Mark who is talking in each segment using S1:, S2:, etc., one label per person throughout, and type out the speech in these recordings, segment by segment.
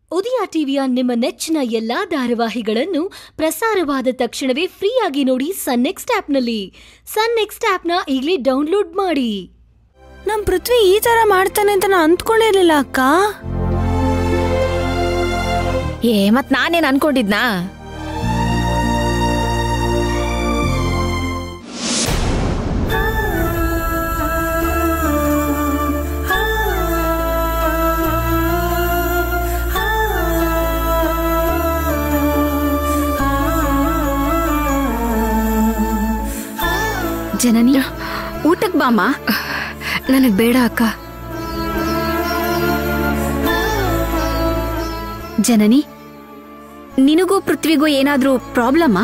S1: ಉದಯ ಟಿವಿಯ ನಿಮ್ಮ ನೆಚ್ಚಿನ ಎಲ್ಲಾ ಧಾರಾವಾಹಿಗಳನ್ನು ಪ್ರಸಾರವಾದ ತಕ್ಷಣವೇ ಫ್ರೀಯಾಗಿ ನೋಡಿ ಸನ್ ನೆಕ್ಸ್ಟ್ ಆಪ್ನಲ್ಲಿ. ಸನ್ ನೆಕ್ಸ್ಟ್ ಆಪ್ನ ಈಗಲೇ ಡೌನ್ಲೋಡ್ ಮಾಡಿ.
S2: ನಮ್ ಪೃಥ್ವಿ ಈ ತರ ಮಾಡ್ತಾನೆ ಅಂತ ನಾನು ಅಂದ್ಕೊಂಡಿರ್ಲಿಲ್ಲ ಅಕ್ಕ.
S3: ಮತ್ ನಾನೇನ್ ಅನ್ಕೊಂಡಿದ್ನಾ?
S4: ಜನನಿ, ಊಟಕ್ಕೆ ಬಾಮ.
S3: ನನಗ್ ಬೇಡ ಅಕ್ಕ.
S4: ಜನನಿ, ನಿನಗೂ ಪೃಥ್ವಿಗೂ ಏನಾದ್ರೂ ಪ್ರಾಬ್ಲಮ್ಮಾ?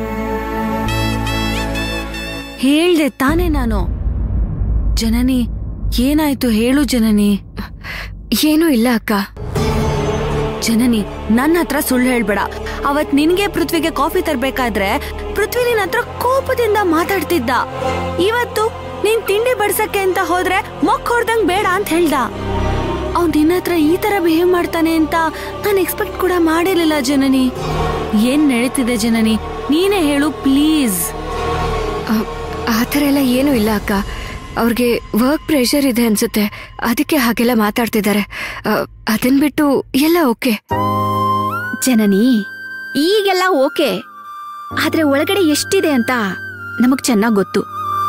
S2: ಹೇಳ್ದೆ ತಾನೇ ನಾನು. ಜನನಿ, ಏನಾಯ್ತು ಹೇಳು ಜನನಿ.
S3: ಏನೂ ಇಲ್ಲ ಅಕ್ಕ.
S2: ಜನನಿ, ನನ್ನ ಹತ್ರ ಸುಳ್ಳು ಹೇಳ್ಬೇಡ. ಅವತ್ ನಿನ್ಗೆ ಪೃಥ್ವಿಗೆ ಕಾಫಿ ತರ್ಬೇಕಾದ್ರೆ ಪೃಥ್ವಿ ನಿನ್ನ ಹತ್ರ ಕೋಪದಿಂದ ಮಾತಾಡ್ತಿದ್ದ. ಇವತ್ತು ನೀನ್ ತಿಂಡಿ ಬಡ್ಸಕ್ಕೆ ಅಂತ ಹೋದ್ರೆ ಮೊಕ್ ಹೊಡ್ದಂಗ್ ಬೇಡ ಅಂತ ಹೇಳ್ದ. ಅವ್ನ್ ನಿನ್ನ ಹತ್ರ ಈ ತರ ಬಿಹೇವ್ ಮಾಡ್ತಾನೆ ಅಂತ ನಾನು ಎಕ್ಸ್ಪೆಕ್ಟ್ ಕೂಡ ಮಾಡಿರ್ಲಿಲ್ಲ ಜನನಿ. ಏನ್ ನಡೀತಿದೆ ಜನನಿ, ನೀನೇ ಹೇಳು ಪ್ಲೀಸ್.
S3: ಆ ಥರ ಎಲ್ಲ ಏನೂ ಇಲ್ಲ ಅಕ್ಕ. ಅವ್ರಿಗೆ ವರ್ಕ್ ಪ್ರೆಷರ್ ಇದೆ ಅನ್ಸುತ್ತೆ, ಅದಕ್ಕೆ ಹಾಗೆಲ್ಲ ಮಾತಾಡ್ತಿದ್ದಾರೆ. ಅದನ್ ಬಿಟ್ಟು ಎಲ್ಲ ಓಕೆ.
S4: ಜನನಿ, ಈಗೆಲ್ಲ ಓಕೆ, ಆದ್ರೆ ಒಳಗಡೆ ಎಷ್ಟಿದೆ ಅಂತ ನಮಗ್ ಚೆನ್ನಾಗ್ ಗೊತ್ತು.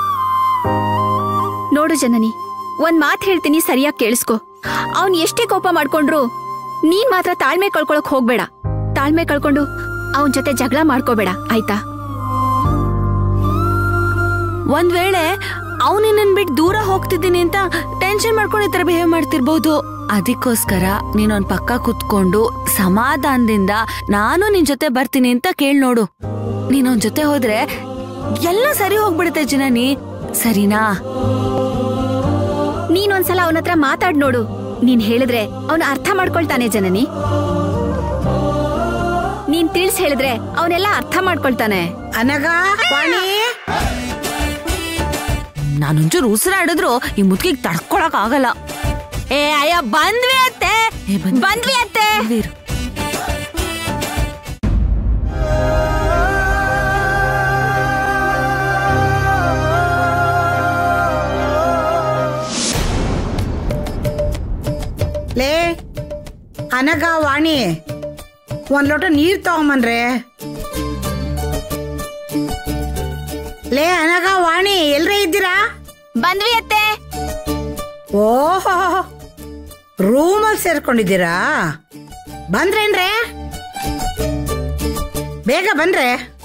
S4: ನೋಡು ಜನನಿ, ಒಂದ್ ಮಾತು ಹೇಳ್ತೀನಿ, ಸರಿಯಾಗಿ ಕೇಳಿಸ್ಕೊ. ಅವ್ನ್ ಎಷ್ಟೇ ಕೋಪ ಮಾಡ್ಕೊಂಡ್ರು ನೀನ್ ಮಾತ್ರ ತಾಳ್ಮೆ ಕಳ್ಕೊಳಕ್ ಹೋಗ್ಬೇಡ. ತಾಳ್ಮೆ ಕಳ್ಕೊಂಡು ಅವನ್ ಜೊತೆ ಜಗಳ ಮಾಡ್ಕೋಬೇಡ, ಆಯ್ತಾ?
S2: ಒಂದ್ ವೇಳೆ ಅವನಿನ್ನ ಬಿಟ್ಟು ದೂರ ಹೋಗ್ತಿದ್ದೀನಿ ಅಂತ ಟೆನ್ಷನ್ ಮಾಡ್ಕೊಂಡು ಈ ತರ ಬಿಹೇವ್ ಮಾಡ್ತಿರ್ಬಹುದು. ಅದಕ್ಕೋಸ್ಕರ ನೀನೊಂದ್ ಪಕ್ಕ ಕುತ್ಕೊಂಡು ಸಮಾಧಾನದಿಂದ ನಾನು ನಿನ್ ಜೊತೆ ಬರ್ತೀನಿ ಅಂತ ಕೇಳ್ ನೋಡು. ನೀನೊಂದ್ ಜೊತೆ ಹೋದ್ರೆ ಎಲ್ಲ ಸರಿ ಹೋಗ್ಬಿಡುತ್ತೆ ಜನನಿ, ಸರಿನಾ?
S4: ನೀನೊಂದ್ಸಲ ಅವನ ಹತ್ರ ಮಾತಾಡ್ ನೋಡು. ನೀನ್ ಹೇಳಿದ್ರೆ ಅವನು ಅರ್ಥ ಮಾಡ್ಕೊಳ್ತಾನೆ ಜನನಿ. ನೀನ್ ತಿಳಿಸ್ ಹೇಳಿದ್ರೆ ಅವನೆಲ್ಲ ಅರ್ಥ ಮಾಡ್ಕೊಳ್ತಾನೆ.
S2: ನಾನೊಂಚೂರು ಉಸಿರಾಡಿದ್ರು ಈ ಮುದ್ಕಿಗೆ ತಡ್ಕೊಳಕ್ ಆಗಲ್ಲ. ಅಯ್ಯ ಬಂದ್ವಿ ಅತ್ತೆ, ಬಂದ್ವಿ ಅತ್ತೆ.
S5: ಲೇ ಅನಗ, ವಾಣಿ, ಒಂದ್ ಲೋಟ ನೀರ್ ತಗೊಂಬನ್ರೆ. ಲೇ ಅನಗ, ವಾಣಿ, ಎಲ್ರೇ ಇದ್ದೀರಾ?
S4: ಬಂದ್ವಿ ಅತ್ತೆ.
S5: ಓಹೋ, ರೂಮಲ್ಲಿ ಸೇರ್ಕೊಂಡಿದ್ದೀರಾ? ಬಂದ್ರೇನ್ರೆ? ಬೇಗ ಬನ್ರೆ.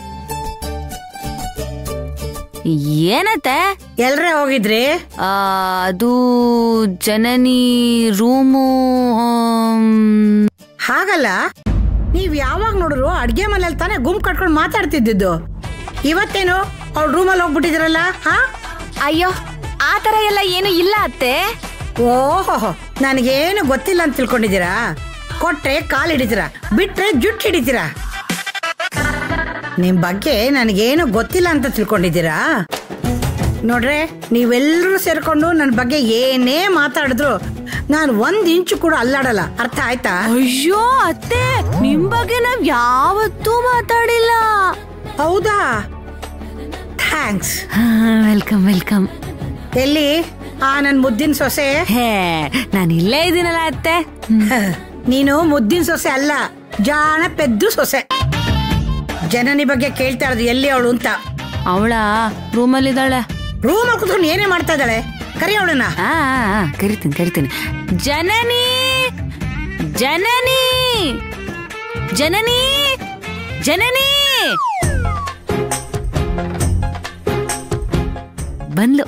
S2: ಏನತ್ತೆ?
S5: ಎಲ್ರೇ ಹೋಗಿದ್ರಿ?
S2: ಅದು ಜನನಿ ರೂಮು.
S5: ಹಾಗಲ್ಲ, ನೀವ್ ಯಾವಾಗ ನೋಡಿದ್ರು ಅಡ್ಗೆ ಮನೇಲಿ ತಾನೇ ಗುಂಪು ಕಟ್ಕೊಂಡು ಮಾತಾಡ್ತಿದ್ದು. ಇವತ್ತೇನು ಅವ್ರ ರೂಮಲ್ಲಿ ಹೋಗ್ಬಿಟ್ಟಿದ್ರಲ್ಲ? ಹಾ,
S4: ಅಯ್ಯೋ, ಆ ತರ ಎಲ್ಲ ಏನು ಇಲ್ಲ ಅತ್ತೆ.
S5: ಓಹೋ, ನನಗೇನು ಗೊತ್ತಿಲ್ಲ ಅಂತ ತಿಳ್ಕೊಂಡಿದ್ದೀರಾ? ಕೊಟ್ರೆ ಕಾಲ್ ಹಿಡಿತೀರಾ, ಬಿಟ್ರೆ ಜುಟ್ಟು ಹಿಡಿತೀರಾ. ನಿಮ್ ಬಗ್ಗೆ ನನಗೇನು ಗೊತ್ತಿಲ್ಲ ಅಂತ ತಿಳ್ಕೊಂಡಿದ್ದೀರಾ? ನೋಡ್ರೆ, ನೀವೆಲ್ಲರೂ ಸೇರ್ಕೊಂಡು ನನ್ನ ಬಗ್ಗೆ ಏನೇ ಮಾತಾಡಿದ್ರು ನಾನು 1 ಇಂಚು ಕೂಡ ಅಲ್ಲಾಡಲ್ಲ. ಅರ್ಥ ಆಯ್ತಾ?
S2: ಅಯ್ಯೋ ಅತ್ತೆ, ನಿಮ್ ಬಗ್ಗೆ ನಾವ್ ಯಾವತ್ತೂ ಮಾತಾಡಿಲ್ಲ.
S5: ಹೌದಾ? ಥ್ಯಾಂಕ್ಸ್.
S2: Welcome welcome.
S5: ಎಲ್ಲಿ ಆ ನನ್ ಮುದ್ದಿನ ಸೊಸೆ?
S2: ನಾನು ಇಲ್ಲೇ ಇದ್ದೀನಲ್ಲ ಅತ್ತೆ.
S5: ನೀನು ಮುದ್ದಿನ ಸೊಸೆ ಅಲ್ಲ, ಜಾಣ ಪೆದ್ದು ಸೊಸೆ. ಜನನಿ ಬಗ್ಗೆ ಕೇಳ್ತಾ ಇರೋದು ಎಲ್ಲಿ ಅವಳು ಅಂತ.
S2: ಅವಳ ರೂಮಲ್ಲಿ ಇದ್ದಾಳೆ.
S5: ರೂಮಲ್ಲಿ ಕುತ್ಕೊಂಡು ಏನೇ ಮಾಡ್ತಾ ಇದ್ದಾಳೆ? ಕರಿ ಅವಳನ್ನ.
S2: ಕರಿತೀನಿ ಕರಿತೀನಿ. ಜನನಿ, ಜನನಿ, ಜನನಿ, ಜನನಿ. ಬಂದ್ಲು.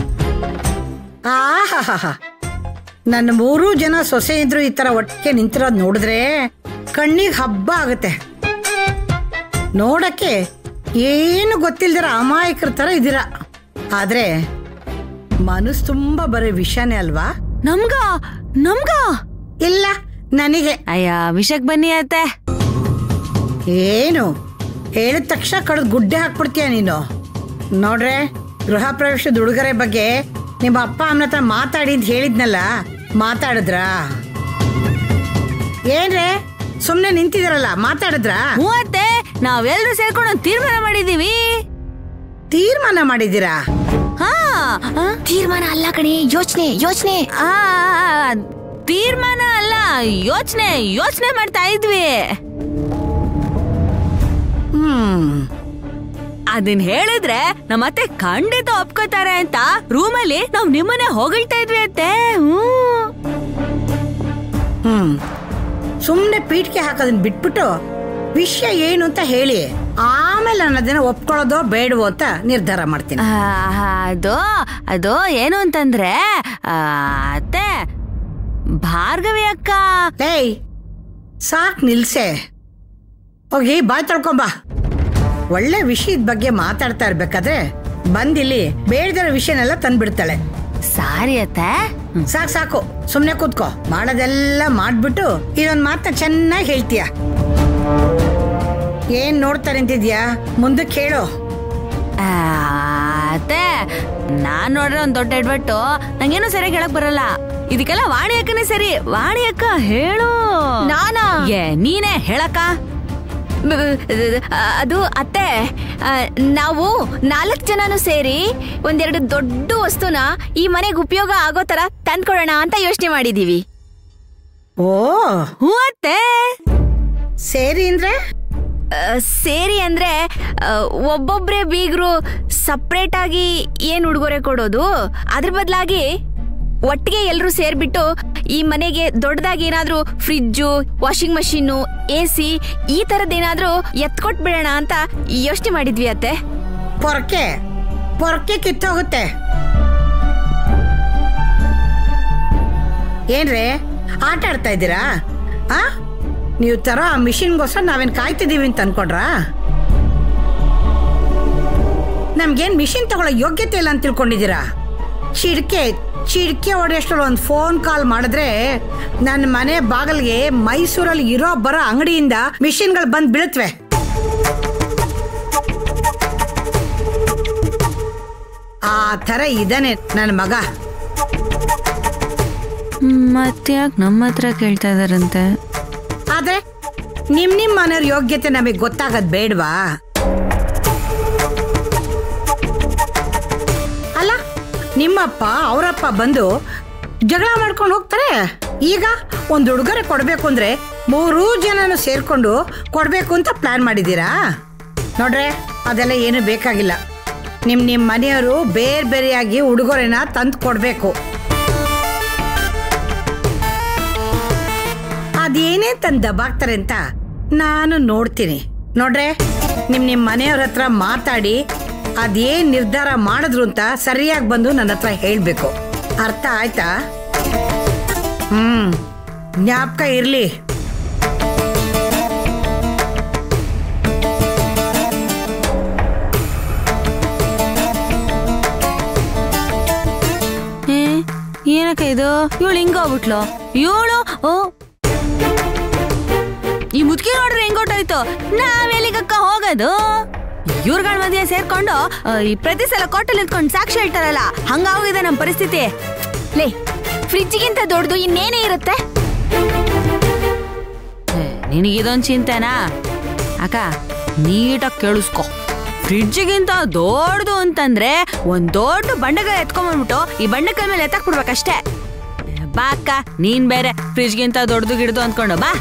S5: ಆಹಾ, ನನ್ನ 3 ಜನ ಸೊಸೆ ಇದ್ರು ಈ ತರ ಒಟ್ಟಿಗೆ ನಿಂತಿರೋದ್ ನೋಡಿದ್ರೆ ಕಣ್ಣಿಗೆ ಹಬ್ಬ ಆಗುತ್ತೆ. ನೋಡಕ್ಕೆ ಏನು ಗೊತ್ತಿಲ್ದಿರ ಅಮಾಯಕರ ತರ ಇದ್ದೀರಾ, ಆದ್ರೆ ಮನಸ್ಸು ತುಂಬಾ ಬರೀ ವಿಷನೇ ಅಲ್ವಾ?
S2: ನಮ್ಗ ನಮ್ಗ
S5: ಇಲ್ಲ, ನನಗೆ.
S2: ಅಯ್ಯ, ವಿಷಕ್ ಬನ್ನಿ ಅತ್ತೆ.
S5: ಏನು ಹೇಳಿದ ತಕ್ಷಣ ಕಡ್ದು ಗುಡ್ಡೆ ಹಾಕ್ಬಿಡ್ತೀಯ ನೀನು? ನೋಡ್ರೆ, ಗೃಹ ಪ್ರವೇಶದ ಉಡುಗೊರೆ ಬಗ್ಗೆ ನಿಮ್ಮ ಅಪ್ಪ ಅಮ್ಮನ ಹತ್ರ ಮಾತಾಡಿ ಅಂತ ಹೇಳಿದ್ನಲ್ಲ, ಮಾತಾಡಿದ್ರಾ? ಏನ್ರೆ ಸುಮ್ನೆ ನಿಂತಿದಾರಲ್ಲ, ಮಾತಾಡಿದ್ರಾ?
S2: ಮೂವತ್ತೆ, ನಾವೆಲ್ಲರೂ ಸೇರ್ಕೊಂಡು ಒಂದು ತೀರ್ಮಾನ ಮಾಡಿದೀವಿ.
S5: ತೀರ್ಮಾನ ಮಾಡಿದ್ದೀರಾ?
S4: ತೀರ್ಮಾನ ಅಲ್ಲ ಕಣೆ, ಯೋಚನೆ.
S2: ತೀರ್ಮಾನ ಅಲ್ಲ, ಯೋಚನೆ ಮಾಡ್ತಾ ಇದ್ವಿ. ಅದನ್ ಹೇಳಿದ್ರೆ ನಮ್ಮತ್ತೆ ಖಂಡಿತ ಒಪ್ಕೋತಾರೆ ಅಂತ ರೂಮಲ್ಲಿ ನಾವ್ ನಿಮ್ಮನೆ ಹೊಗಳ್ತಾ ಇದ್ವಿ ಅತ್ತೆ.
S5: ಸುಮ್ನೆ ಪೀಠಕ್ಕೆ ಹಾಕೋದನ್ನ ಬಿಟ್ಬಿಟ್ಟು ವಿಷಯ ಏನು ಅಂತ ಹೇಳಿ, ಆಮೇಲೆ ನಾನು ಅದನ್ನ ಒಪ್ಕೊಳ್ಳೋದೋ ಬೇಡವೋ ಅಂತ ನಿರ್ಧಾರ ಮಾಡ್ತೀನಿ.
S2: ಅದು ಏನು ಅಂತಂದ್ರೆ ಅತ್ತೆ, ಭಾರ್ಗವಿ ಅಕ್ಕ.
S5: ಏಯ್, ಸಾಕ್ ನಿಲ್ಸೆ, ಹೋಗಿ ಬಾಯ್ ತೊಳ್ಕೊಂಬಾ. ಒಳ್ಳೆ ವಿಷಯದ ಬಗ್ಗೆ ಮಾತಾಡ್ತಾ ಇರ್ಬೇಕಾದ್ರೆ ಬಂದಿಲ್ಲಿ ಬೇಡದಿರೋ ವಿಷಯನೆಲ್ಲ ತಂದ್ಬಿಡ್ತಾಳೆ.
S2: ಸಾರಿ ಅತ್ತೆ.
S5: ಸಾಕು, ಸುಮ್ನೆ ಕೂತ್ಕೋ. ಮಾಡೋದೆಲ್ಲ ಮಾಡ್ಬಿಟ್ಟು ಇದೊಂದ್ ಮಾತನ್ನ ಚೆನ್ನಾಗಿ ಹೇಳ್ತೀಯ. ಏನ್ ನೋಡ್ತಾ ನಿಂತಿದ್ಯಾ? ಮುಂದಕ್ಕೆ ಹೇಳು.
S2: ಅತ್ತೆ, ನಾನ್ ನೋಡ್ರೆ ಒಂದ್ ದೊಡ್ಡ ಎಡ್ವಟ್ಟು, ನಂಗೇನು ಸರಿಯಾಗಿ ಹೇಳಕ್ ಬರಲ್ಲ. ಇದಕ್ಕೆಲ್ಲ ವಾಣಿ ಅಕ್ಕನೇ ಸರಿ. ವಾಣಿ ಅಕ್ಕ ಹೇಳು.
S4: ನಾನಾ?
S2: ನೀನೇ ಹೇಳಕ್ಕ.
S4: ಅದು ಅತ್ತೆ, ನಾವು 4 ಜನನು ಸೇರಿ ಒಂದೆರಡು ದೊಡ್ಡ ವಸ್ತುನ ಈ ಮನೆಗೆ ಉಪಯೋಗ ಆಗೋ ತರ ತಂದ್ಕೊಡೋಣ ಅಂತ ಯೋಚನೆ ಮಾಡಿದೀವಿ.
S5: ಓ,
S2: ಅತ್ತೆ.
S4: ಸೇರಿ ಅಂದ್ರೆ ಒಬ್ಬೊಬ್ರೆ ಬೀಗರು ಸಪ್ರೇಟ್ ಆಗಿ ಏನ್ ಉಡುಗೊರೆ ಕೊಡೋದು, ಅದ್ರ ಬದಲಾಗಿ ಒಟ್ಟಿಗೆ ಎಲ್ರು ಸೇರ್ಬಿಟ್ಟು ಈ ಮನೆಗೆ ದೊಡ್ಡದಾಗಿ ಏನಾದ್ರೂ ಫ್ರಿಡ್ಜು, ವಾಷಿಂಗ್ ಮಷೀನು, AC ಈ ತರದ್ದೇನಾದ್ರೂ ಎತ್ಕೊಟ್ಬಿಡೋಣ ಅಂತ ಯೋಚನೆ ಮಾಡಿದ್ವಿ ಅತ್ತೆ.
S5: ಪೊರ್ಕೆ ಕಿತ್ತೋಗುತ್ತೆ. ಏನ್ರೇ ಆಟ ಆಡ್ತಾ ಇದ್ದೀರಾ? ನೀವು ತರೋ ಆ ಮಿಷಿನ್ಗೋಸ್ಕರ ನಾವೇನ್ ಕಾಯ್ತಿದೀವಿ ಅಂತ ಅನ್ಕೊಂಡ್ರಾ? ನಮ್ಗೇನ್ ಮಿಷಿನ್ ತಗೊಳ್ಳೋ ಯೋಗ್ಯತೆ ಇಲ್ಲ ಅಂತ ತಿಳ್ಕೊಂಡಿದ್ದೀರಾ? ಚಿಡ್ಕೆ ಹೊಡೆಯಷ್ಟು ಒಂದು ಫೋನ್ ಕಾಲ್ ಮಾಡಿದ್ರೆ ನನ್ನ ಮನೆ ಬಾಗಿಲಿಗೆ ಮೈಸೂರಲ್ಲಿ ಬರೋ ಅಂಗಡಿಯಿಂದ ಮಿಷಿನ್ಗಳು ಬಂದ್ ಬೀಳುತ್ತವೆ. ಆ ತರ ಇದಾನೆ ನನ್ನ ಮಗ.
S2: ಮತ್ತೆ ಯಾಕೆ ನಮ್ಮ ಹತ್ರ ಕೇಳ್ತಾ ಇದಾರಂತೆ?
S5: ಆದ್ರೆ ನಿಮ್ ಮನೆಯವ್ರ ಯೋಗ್ಯತೆ ನಮಗೆ ಗೊತ್ತಾಗದ್ ಬೇಡ್ವಾ? ಅಲ್ಲ, ನಿಮ್ಮಪ್ಪ ಅವರಪ್ಪ ಬಂದು ಜಗಳ ಮಾಡ್ಕೊಂಡು ಹೋಗ್ತಾರೆ. ಈಗ ಒಂದು ಉಡುಗೊರೆ ಕೊಡ್ಬೇಕು ಅಂದ್ರೆ 3 ಜನನು ಸೇರ್ಕೊಂಡು ಕೊಡ್ಬೇಕು ಅಂತ ಪ್ಲಾನ್ ಮಾಡಿದೀರಾ? ನೋಡ್ರೆ, ಅದೆಲ್ಲ ಏನು ಬೇಕಾಗಿಲ್ಲ. ನಿಮ್ ಮನೆಯವರು ಬೇರೆಯಾಗಿ ಉಡುಗೊರೆನ ತಂದು ಕೊಡ್ಬೇಕು. ಅದೇನೇ ತಂದು ದಬಾಕ್ತಾರೆ ಅಂತ ನಾನು ನೋಡ್ತೀನಿ. ನೋಡ್ರೆ, ನಿಮ್ ಮನೆಯವ್ರ ಹತ್ರ ಮಾತಾಡಿ ಅದೇನ್ ನಿರ್ಧಾರ ಮಾಡಿದ್ರು ಅಂತ ಸರಿಯಾಗಿ ಬಂದು ನನ್ನ ಹತ್ರ ಹೇಳ್ಬೇಕು. ಅರ್ಥ ಆಯ್ತಾ? ಜ್ಞಾಪಕ ಇರ್ಲಿ.
S2: ಏನಕ್ಕ ಇದು? ಇವಳು ಹಿಂಗೋಗ್ಬಿಟ್ಲು. ಇವಳು ಈ ಮುದುಕಿ ನೋಡ್ರಿ ಹೆಂಗೊಟ್ಟಾಯ್ತು. ನಾವೆಲ್ಲಿಗಕ್ಕ ಹೋಗೋದು? ಇವ್ರಗಳ ಮಧ್ಯೆ ಸೇರ್ಕೊಂಡು ಈ ಪ್ರತಿ ಸಲ ಕೊಟ್ಟಲ್ಲಿ ನಿಂತ್ಕೊಂಡು ಸಾಕ್ಷಿ ಹೇಳ್ತಾರಲ್ಲ, ಹಂಗಾಗಿದೆ ನಮ್ಮ ಪರಿಸ್ಥಿತಿ.
S4: ಲೇ, ಫ್ರಿಡ್ಜ್ಗಿಂತ ದೊಡ್ಡದು ಇನ್ನೇನೇ ಇರುತ್ತೆ?
S2: ನಿನಗಿದೊಂದು ಚಿಂತೆನಾ? ಅಕ್ಕ, ನೀಟಾಗಿ ಕೇಳಿಸ್ಕೊ. ಫ್ರಿಡ್ಜ್ಗಿಂತ ದೊಡ್ಡದು ಅಂತಂದ್ರೆ ಒಂದ್ ದೊಡ್ಡ ಬಂಡೆಕಾಯಿ ಎತ್ಕೊಂಡ್ಬಂದ್ಬಿಟ್ಟು ಈ ಬಂಡೆಕಾಯಿ ಮೇಲೆ ಎತ್ತಾಕ್ ಬಿಡ್ಬೇಕಷ್ಟೇ. ಬಾ ಅಕ್ಕ, ನೀನ್ ಬೇರೆ ಫ್ರಿಡ್ಜ್ಗಿಂತ ದೊಡ್ಡದು ಗಿಡ್ದು ಅಂದ್ಕೊಂಡು ಬಾ.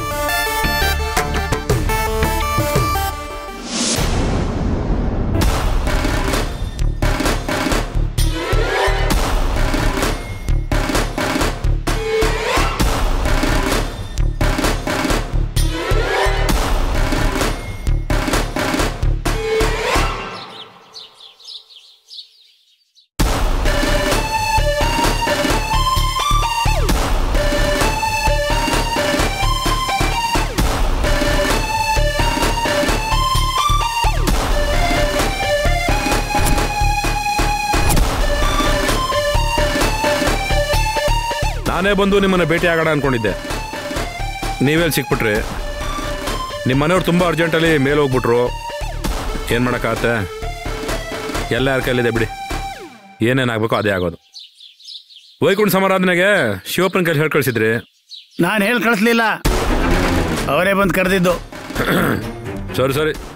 S6: ನಾನೇ ಬಂದು ನಿಮ್ಮನ್ನು ಭೇಟಿ ಆಗೋಣ ಅನ್ಕೊಂಡಿದ್ದೆ. ನೀವೆಲ್ಲಿ ಸಿಕ್ಬಿಟ್ರಿ? ನಿಮ್ಮ ಮನೆಯವ್ರು ತುಂಬ ಅರ್ಜೆಂಟಲ್ಲಿ ಮೇಲೆ ಹೋಗ್ಬಿಟ್ರು. ಏನು ಮಾಡೋಕ್ಕಾಗತ್ತೆ? ಎಲ್ಲ ಯಾರ ಕೈಲಿದೆ ಬಿಡಿ. ಏನೇನಾಗಬೇಕೋ ಅದೇ ಆಗೋದು. ವೈಕುಂಠ ಸಮಾರಾಧನೆಗೆ ಶಿವಪ್ಪನ ಕೈಲಿ ಹೇಳಿ ಕಳಿಸಿದ್ರಿ.
S7: ನಾನು ಹೇಳಿ ಕಳಿಸ್ಲಿಲ್ಲ. ಅವರೇ ಬಂದು ಕರೆದಿದ್ದು.
S6: ಸರಿ